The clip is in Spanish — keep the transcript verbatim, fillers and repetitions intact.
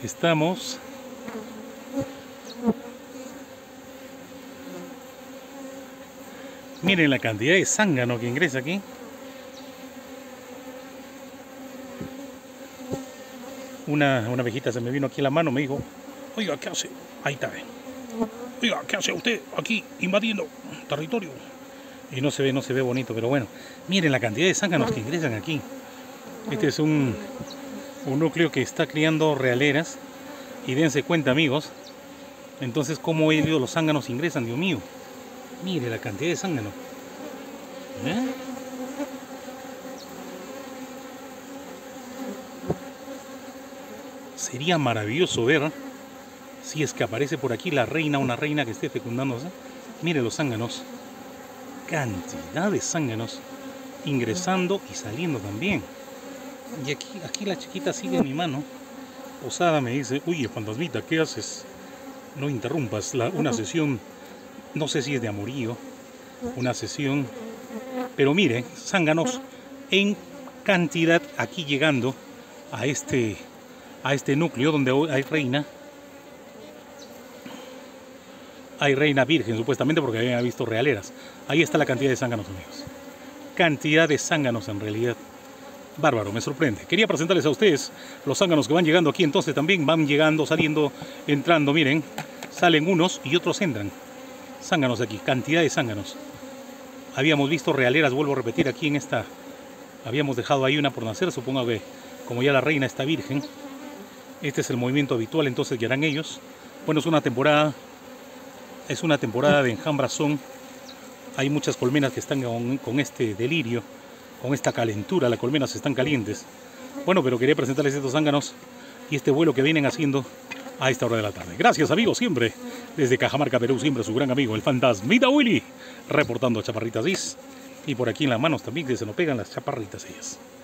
estamos. Miren la cantidad de zángano que ingresa aquí. Una, una abejita se me vino aquí a la mano, me dijo: oiga, ¿qué hace? Ahí está. Oiga, ¿qué hace usted aquí invadiendo territorio? Y no se ve, no se ve bonito, pero bueno. Miren la cantidad de zánganos que ingresan aquí. Este es un, un núcleo que está criando realeras. Y dense cuenta, amigos. Entonces, ¿cómo ellos los zánganos ingresan? Dios mío. Mire la cantidad de zángano. ¿Eh? Sería maravilloso ver si es que aparece por aquí la reina, una reina que esté fecundándose. Mire los zánganos. Cantidad de zánganos ingresando y saliendo también. Y aquí, aquí la chiquita sigue en mi mano. Osada me dice: oye, fantasmita, ¿qué haces? No interrumpas la, una sesión. No sé si es de amorío, una sesión. Pero mire, zánganos en cantidad aquí llegando a este, a este núcleo donde hay reina. Hay reina virgen, supuestamente, porque había visto realeras. Ahí está la cantidad de zánganos, amigos. Cantidad de zánganos, en realidad. Bárbaro, me sorprende. Quería presentarles a ustedes los zánganos que van llegando aquí. Entonces también van llegando, saliendo, entrando. Miren, salen unos y otros entran. Zánganos aquí, cantidad de zánganos. Habíamos visto realeras, vuelvo a repetir, aquí en esta. Habíamos dejado ahí una por nacer, supongo que como ya la reina está virgen. Este es el movimiento habitual, entonces ya harán ellos. Bueno, es una temporada... Es una temporada de enjambrazón. Hay muchas colmenas que están con, con este delirio, con esta calentura. Las colmenas están calientes. Bueno, pero quería presentarles estos zánganos y este vuelo que vienen haciendo a esta hora de la tarde. Gracias, amigos, siempre. Desde Cajamarca, Perú, siempre su gran amigo, el fantasmita Willy, reportando a Chaparritas Is. Y por aquí en las manos también, que se nos pegan las chaparritas ellas.